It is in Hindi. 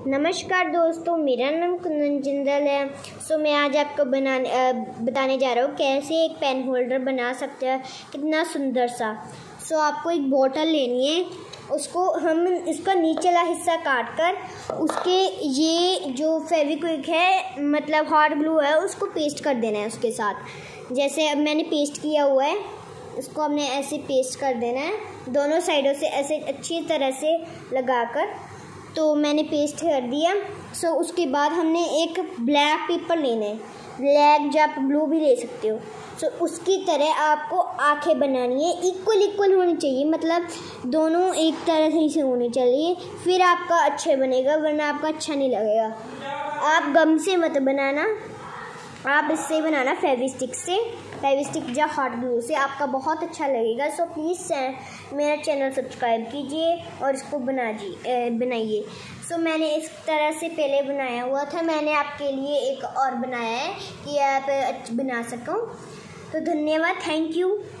नमस्कार दोस्तों, मेरा नाम कुंदन जिंदल है। मैं आज आपको बताने जा रहा हूँ कैसे एक पेन होल्डर बना सकते हैं, कितना सुंदर सा। आपको एक बोतल लेनी है, उसको हम इसका नीचला हिस्सा काट कर उसके ये जो फेविक्विक है मतलब हॉट ग्लू है उसको पेस्ट कर देना है उसके साथ। जैसे अब मैंने पेस्ट किया हुआ है, इसको हमने ऐसे पेस्ट कर देना है दोनों साइडों से ऐसे अच्छी तरह से लगाकर। तो मैंने पेस्ट कर दिया। उसके बाद हमने एक ब्लैक पेपर लेना है, ब्लैक या आप ब्लू भी ले सकते हो। उसकी तरह आपको आंखें बनानी है, इक्वल होनी चाहिए, मतलब दोनों एक तरह से होनी चाहिए, फिर आपका अच्छा बनेगा, वरना आपका अच्छा नहीं लगेगा। आप गम से मत बनाना, आप इससे बनाना फेविस्टिक या हॉट ग्लू से, आपका बहुत अच्छा लगेगा। प्लीज़ मेरा चैनल सब्सक्राइब कीजिए और इसको बनाइए। मैंने इस तरह से पहले बनाया हुआ था, मैंने आपके लिए एक और बनाया है कि आप बना सको। तो धन्यवाद, थैंक यू।